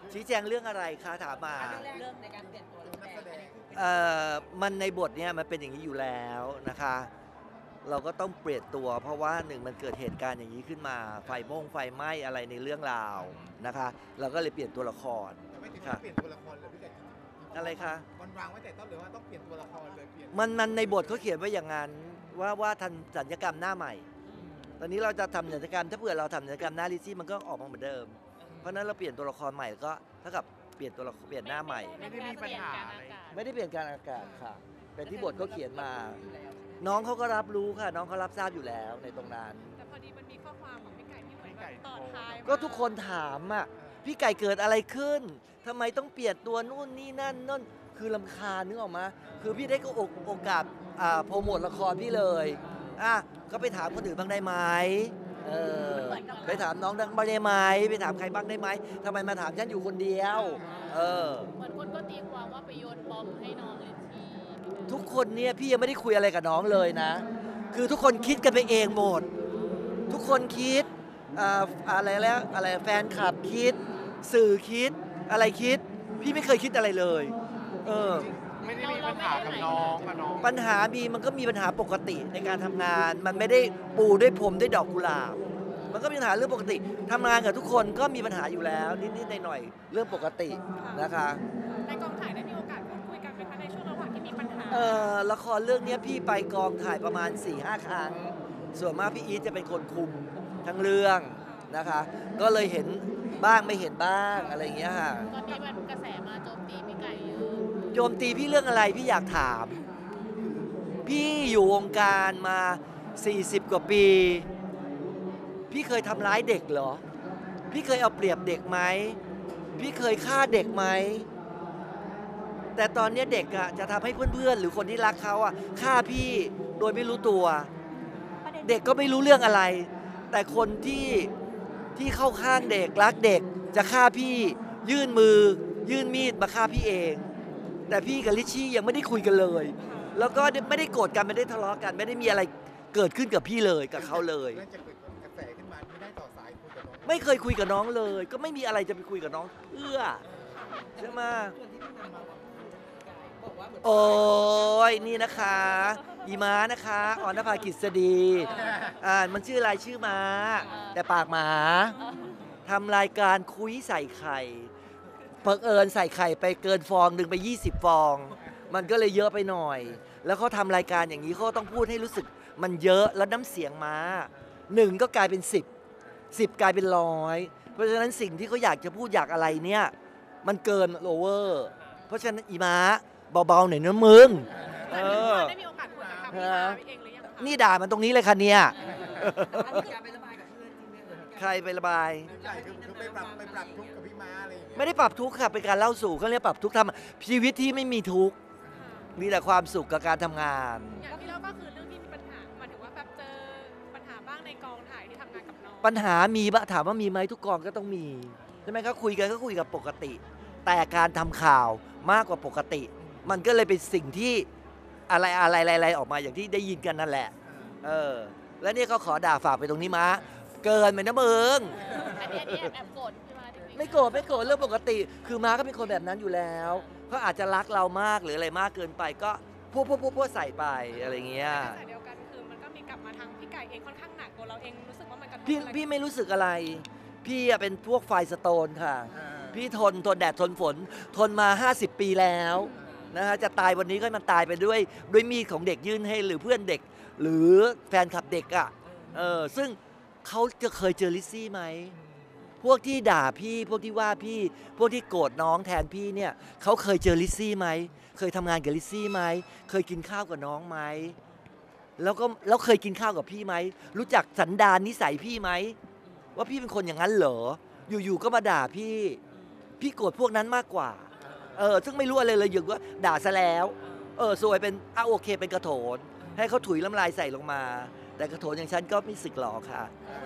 ชี้แจงเรื่องอะไรคะถามมาเรื่องในการเปลี่ยนตัวนักแสดงมันในบทเนี่ยมันเป็นอย่างนี้อยู่แล้วนะคะ เราก็ต้องเปลี่ยนตัวเพราะว่าหนึ่งมันเกิดเหตุการณ์อย่างนี้ขึ้นมาไฟไหม้อะไรในเรื่องราวนะคะ เราก็เลยเปลี่ยนตัวละครไม่ถึงค่ะเปลี่ยนตัวละครเลยพี่ไก่อะไรคะมันวางไว้แต่ต้นเลยว่าต้องเปลี่ยนตัวละครเลยเปลี่ยนมันในบทเขาเขียนไว้อย่างนั้นว่าทันศัลยกรรมหน้าใหม่ ตอนนี้เราจะทำศัลยกรรมถ้าเผื่อเราทำศัลยกรรมหน้าลิซซี่มันก็ออกมาเหมือนเดิม เพราะนั้นเราเปลี่ยนตัวละครใหม่ก็เท่ากับเปลี่ยนตัวละครเปลี่ยนหน้าใหม่ไม่ได้มีปัญหาอะไรไม่ได้เปลี่ยนการอากาศค่ะ เป็นที่บทเขาเขียนมา น้องเขาก็รับรู้ค่ะ น้องเขารับทราบอยู่แล้วในตรงนั้นแต่พอดีมันมีข้อความของพี่ไก่ที่เหมือนแบบต่อท้ายก็ทุกคนถามอ่ะพี่ไก่เกิดอะไรขึ้นทำไมต้องเปลี่ยนตัวนู่นนี่นั่นนั่นคือลำคาญนึกออกมาคือพี่ได้ก็โอกาสโปรโมทละครพี่เลยก็ไปถามคนอื่นบ้างได้ไหมไปถามน้องดังบ้างได้ไหมไปถามใครบ้างได้ไหมทำไมมาถามฉันอยู่คนเดียวเหมือนคนก็ตีความว่าไปโยนบอมให้น้องเลยทีทุกคนเนี่ยพี่ยังไม่ได้คุยอะไรกับน้องเลยนะ คือทุกคนคิดกันไปเองหมด ทุกคนคิดอะไรแล้วอะไรแฟนคลับคิด สื่อคิดอะไรคิด พี่ไม่เคยคิดอะไรเลยไม่ได้มีปัญหากับน้องปัญหามันก็มีปัญหาปกติในการทำงาน มันไม่ได้ปูด้วยพรมด้วยดอกกุหลาบ มันก็มีปัญหาเรื่องปกติทำงานกับทุกคนก็มีปัญหาอยู่แล้วนิดๆหน่อยๆเรื่องปกตินะคะในกองถ่ายได้มีโอกาสพูดคุยกันไหมคะในช่วงระหว่างที่มีปัญหาละครเรื่องนี้พี่ไปกองถ่ายประมาณ 4-5 ครั้งส่วนมากพี่อีทจะเป็นคนคุมทั้งเรื่องนะคะก็เลยเห็นบ้างไม่เห็นบ้างอะไรอย่างเงี้ยค่ะตอนนี้มันกระแสมาโจมตีพี่ไก่เยอะโจมตีพี่เรื่องอะไรพี่อยากถาม พี่อยู่วงการมา40 กว่าปี พี่เคยทำร้ายเด็กเหรอพี่เคยเอาเปรียบเด็กไหมพี่เคยฆ่าเด็กไหมแต่ตอนนี้เด็กจะทำให้เพื่อนๆหรือคนที่รักเขาฆ่าพี่โดยไม่รู้ตัวเด็กก็ไม่รู้เรื่องอะไร แต่คนที่เข้าข้างเด็กรักเด็กจะฆ่าพี่ยื่นมือยื่นมีดมาฆ่าพี่เองแต่พี่กับลิชชี่ยังไม่ได้คุยกันเลยแล้วก็ไม่ได้โกรธกันไม่ได้ทะเลาะกันไม่ได้มีอะไรเกิดขึ้นกับพี่เลยกับเขาเลยจะเกิดกระแสขึ้นมาไม่ได้ต่อสายคุยกับน้องไม่เคยคุยกับน้องเลยก็ไม่มีอะไรจะไปคุยกับน้องใช่ไหมโอ้ยนี่นะคะอีม้านะคะออนภากิษฎีมันชื่ออะไรชื่อม้าแต่ปากหมาทำรายการคุยใส่ไข่เพิกเอิญใส่ไข่ไปเกินฟองหนึ่งไป20 ฟองมันก็เลยเยอะไปหน่อยแล้วเขาทำรายการอย่างนี้เขาต้องพูดให้รู้สึกมันเยอะแล้วน้ำเสียงม้า1ก็กลายเป็น10กลายเป็น100เพราะฉะนั้นสิ่งที่เขาอยากจะพูดอยากอะไรเนี่ยมันเกินโอเวอร์เพราะฉะนั้นอีม้าเบาๆหน่อยนะมึงได้มีโอกาสคุยกับพี่มาเองหรือยังคะนี่ด่ามันตรงนี้เลยค่ะเนี่ยใครไประบายคือไปปรับทุกข์กับพี่ม้าอะไรอย่างเงี้ยไม่ได้ปรับทุกข์ค่ะเป็นการเล่าสู่เขาเรียกปรับทุกข์ทำชีวิตที่ไม่มีทุกข์มีแต่ความสุขกับการทำงานอย่างที่เราก็คือเรื่องที่มีปัญหาหมายถึงว่าแบบเจอปัญหาบ้างในกองถ่ายที่ทำงานกับน้องปัญหามีบ้างถามว่ามีไหมทุกกองก็ต้องมีใช่ไหมก็คุยกันก็คุยกับปกติ แต่การทำข่าวมากกว่าปกติ มันก็เลยเป็นสิ่งที่อะไรออกมาอย่างที่ได้ยินกันนั่นแหละแล้วนี่เขาขอด่าฝากไปตรงนี้มาเกินไปนะมึงอันนี้แอบโกรธพี่มาไม่โกรธเรื่องปกติคือม้าก็เป็นคนแบบนั้นอยู่แล้วเขาอาจจะรักเรามากหรืออะไรมากเกินไปก็พูดใส่ไปอะไรเงี้ยแต่เดียวกันคือมันก็มีกลับมาทางพี่ไก่เองค่อนข้างหนักตัวเราเองรู้สึกว่ามันกระทบพี่ไม่รู้สึกอะไรพี่เป็นพวกไฟสโตนค่ะพี่ทนแดดทนฝนทนมา50 ปีแล้วนะฮะจะตายวันนี้ก็มันตายไปด้วยมีดของเด็กยื่นให้หรือเพื่อนเด็กหรือแฟนคลับเด็กซึ่งเขาจะเคยเจอลิซซี่ไหมพวกที่ด่าพี่พวกที่ว่าพี่พวกที่โกรธน้องแทนพี่เนี่ยเขาเคยเจอลิซซี่ไหมเคยทำงานกับลิซซี่ไหมเคยกินข้าวกับน้องไหมแล้วเคยกินข้าวกับพี่ไหมรู้จักสันดานนิสัยพี่ไหมว่าพี่เป็นคนอย่างนั้นเหรออยู่ๆก็มาด่าพี่โกรธพวกนั้นมากกว่าซึ่งไม่รู้อะไรเลยอยู่ว่าด่าซะแล้วสวยเป็นโอเคเป็นกระโถนให้เขาถุยน้ำลายใส่ลงมาแต่กระโถนอย่างฉันก็ไม่สึกหรอกค่ะ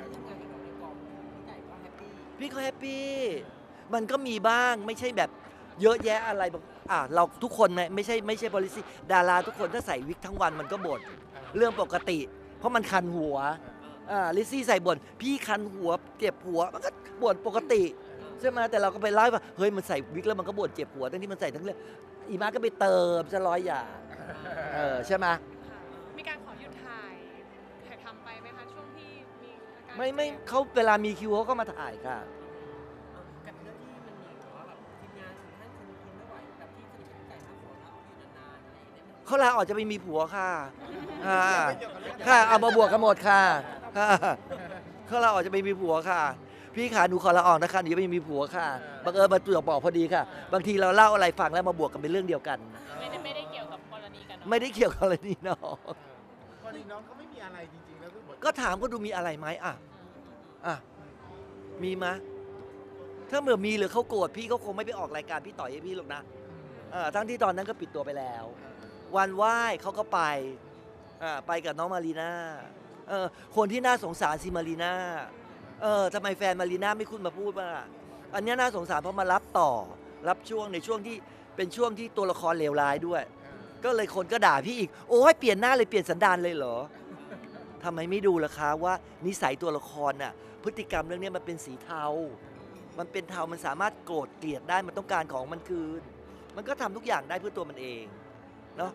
พี่ก็แฮปปี้มันก็มีบ้างไม่ใช่แบบเยอะแยะอะไรแบบเราทุกคนไม่ใช่บริษัทดาราทุกคนถ้าใส่วิกทั้งวันมันก็บ่นเรื่องปกติเพราะมันคันหัวลิซซี่ใส่บ่นพี่คันหัวเจ็บหัวมันก็บ่นปกติใช่ไหมแต่เราก็ไปไล่ว่าเฮ้ยมันใส่วิกแล้วมันก็บ่นเจ็บหัวทั้งที่มันใส่ทั้งเรื่องอีมาก็ไปเติมจะร้อยอย่างใช่ไหมค่ะมีการขอหยุดถ่ายทำไปไหมคะช่วงที่มีอาการไม่เขาเวลามีคิวเขาก็มาถ่ายค่ะกับเรื่องที่มันมีแบบว่าแบบทีมงานท่านคนไม่ไหวแบบที่สนิทกันใจมากขอลาออกอยู่นานๆอะไรอย่างเงี้ยเขาลาออกจะไปมีผัวค่ะค่ะเอามาบวกกันหมดค่ะค่ะเขาลาออกจะไปมีผัวค่ะ พี่ขาหนูขอลาออกนะคะหนูจะไปมีผัวค่ะบังเอิญมาตรวจบอกพอดีค่ะ บางทีเราเล่าอะไรฟังแล้วมาบวกกันเป็นเรื่องเดียวกันไม่ได้เกี่ยวกับกรณีกันไม่ได้เกี่ยวกับกรณีน้องพอดีน้องเขาไม่มีอะไรจริงๆแล้วก็บทก็ถามก็ดูมีอะไรไหมอ่ะมีมะถ้าเมื่อมีหรือเขาโกรธพี่เขาคงไม่ไปออกรายการพี่ต่อยให้พี่หรอกนะทั้งที่ตอนนั้นก็ปิดตัวไปแล้ว วันไหว้เขาก็ไปกับน้องมารีน่าคนที่น่าสงสารซิมารีน่าทำไมแฟนมารีน่าไม่ขึ้นมาพูดว่าอันเนี้ยน่าสงสารเพราะมารับต่อรับช่วงในช่วงที่เป็นช่วงที่ตัวละครเลวร้ายด้วย ก็เลยคนก็ด่าพี่อีกโอ้ยเปลี่ยนหน้าเลยเปลี่ยนสันดานเลยเหรอทำไมไม่ดูล่ะคะว่านิสัยตัวละครน่ะพฤติกรรมเรื่องนี้มันเป็นสีเทา มันเป็นเทามันสามารถโกรธเกลียดได้มันต้องการของมันคืน มันก็ทำทุกอย่างได้เพื่อตัวมันเองเนาะ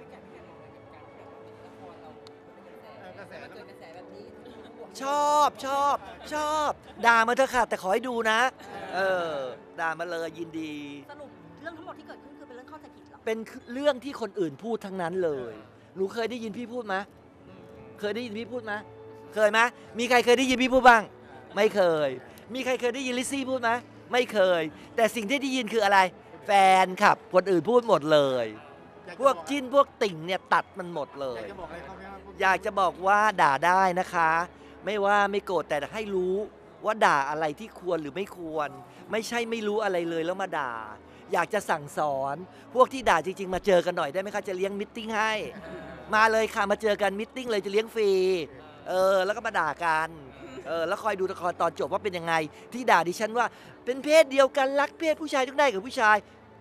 กระแสมันเกิดกระแสแบบนี้ชอบด่ามาเถอะค่ะแต่ขอให้ดูนะด่ามาเลยยินดีสรุปเรื่องทั้งหมดที่เกิดขึ้นคือเป็นเรื่องเข้าใจผิดเหรอเป็นเรื่องที่คนอื่นพูดทั้งนั้นเลยหนูเคยได้ยินพี่พูดไหมเคยได้ยินพี่พูดไหมเคยไหมมีใครเคยได้ยินพี่พูดบ้างไม่เคย มีใครเคยได้ยินลิซซี่พูดไหมไม่เคย แต่สิ่งที่ได้ยินคืออะไร แฟนคลับคนอื่นพูดหมดเลย พวกจิ้นพวกติ่งเนี่ยตัดมันหมดเลอยากยจะบอกอะไรเขาไหมครับอยากจะบอกว่าด่าได้นะคะ ไม่ว่าไม่โกรธแต่ให้รู้ว่าด่าอะไรที่ควรหรือไม่ควร ไม่ใช่ไม่รู้อะไรเลยแล้วมาด่า อยากจะสั่งสอน พวกที่ด่าจริงๆมาเจอกันหน่อยได้ไหมคะจะเลี้ยงมิทติ้งให้ มาเลยค่ะมาเจอกันมิทติ้งเลยจะเลี้ยงฟรีแล้วก็มาด่ากันแล้วคอยดูละครตอนจบว่าเป็นยังไง ที่ด่าดิฉันว่าเป็นเพศเดียวกันรักเพศผู้ชายต้องได้กับผู้ชาย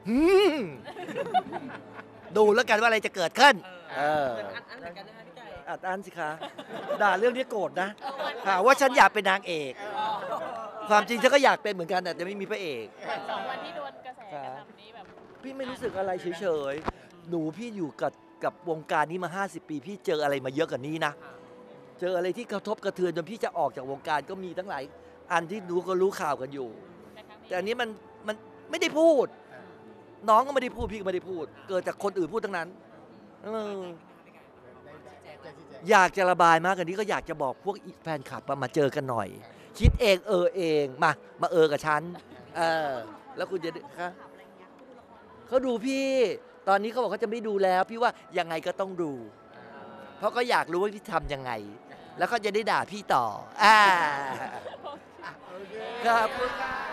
ดูแล้วกันว่าอะไรจะเกิดขึ้นเหมือนอันเหมือนกันนะคะพี่ไก่อัดอั้นสิคะ ด่าเรื่องนี้โกรธนะหาว่าฉันอยากเป็นนางเอก ความจริงฉันก็อยากเป็นเหมือนกันแต่ไม่มีพระเอก 2 วันที่โดนกระแสกระทำนี้แบบพี่ไม่รู้สึกอะไรเฉยๆ หนูพี่อยู่กับวงการนี้มา 50 ปี พี่เจออะไรมาเยอะกว่านี้นะ เจออะไรที่กระทบกระเทือนจนพี่จะออกจากวงการก็มีทั้งหลายอันที่หนูก็รู้ข่าวกันอยู่ แต่อันนี้มันไม่ได้พูด น้องก็ไม่ได้พูดพี่ก็ไม่ได้พูด เกิดจากคนอื่นพูดทั้งนั้นอยากจะระบายมากกว่านี้ก็อยากจะบอกพวกแฟนคลับมาเจอกันหน่อย คิดเองเองมากับฉันแล้วคุณจะคะเขาดูพี่ ตอนนี้เขาบอกเขาจะไม่ดูแล้ว พี่ว่ายังไงก็ต้องดู เพราะก็อยากรู้ว่าพี่ทำยังไง แล้วเขาจะได้ด่าพี่ต่อโอเคครับ